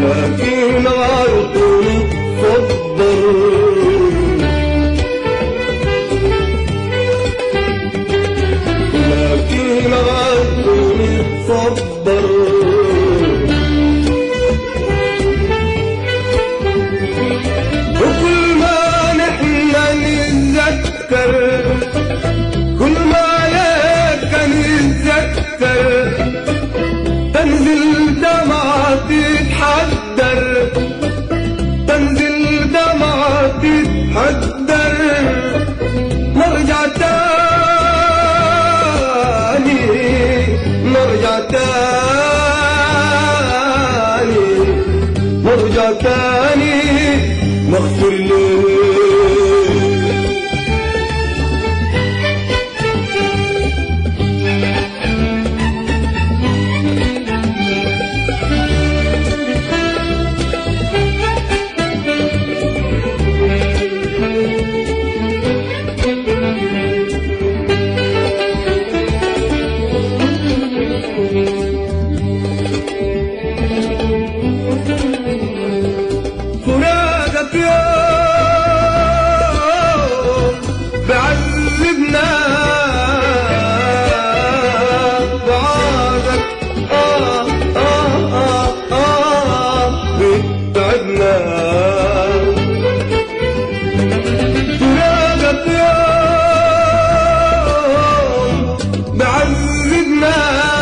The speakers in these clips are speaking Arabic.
لكن غايتني صبر، لكن غايتني صبر. وكل ما نحن نتذكر، كل ما لك نتذكر، تنزل دمعة تتحدر، تنزل دمعة تتحدر. نرجع تاني، نرجع تاني، نرجع تاني نغفر ليه. فراقك يوم بعذبنا، بعادك بتعبنا. فراقك يوم بعذبنا،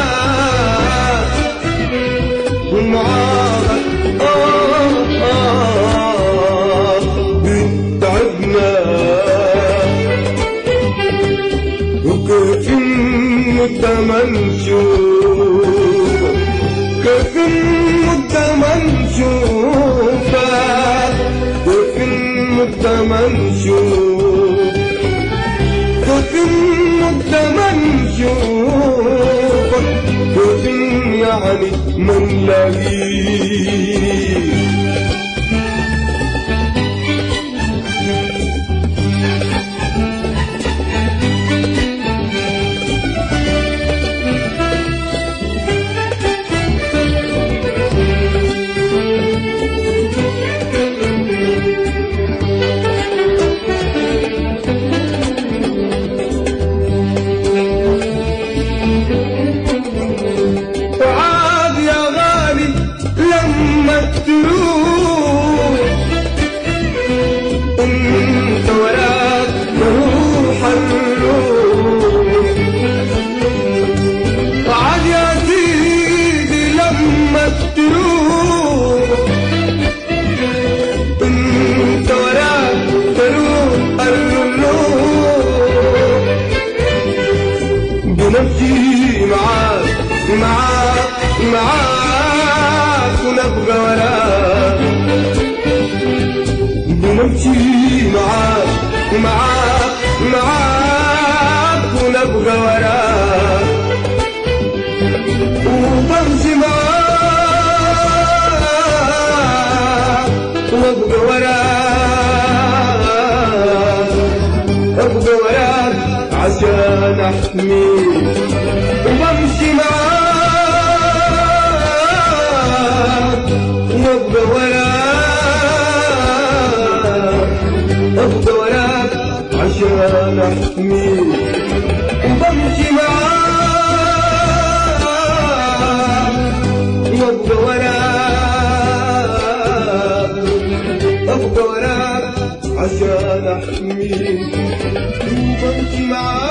ومعاك بتعبنا. وكيف المدة منشوفة، كيف المدة منشوفة، كيف المدة منشوفة، كيف المدة منشوفة، كيف يعني ما نلاقيه. وعاد يا غالي لما تروح، انت وراك روح الروح. وعاد يا سيدي لما تروح، انت وراك روح الروح. بنمشي معاك معاك معاك ونبقى وراك، بنمشي معاك معاك معاك ونبقى وراك. وبمشي معاك ونبقى وراك، ابقى وراك عشان احميك. وبمشي معاك وابقى وراك، ابقى وراك عشان احميك. وبمشي معاك وابقى وراك، ابقى وراك عشان احميك. وبمشي معاك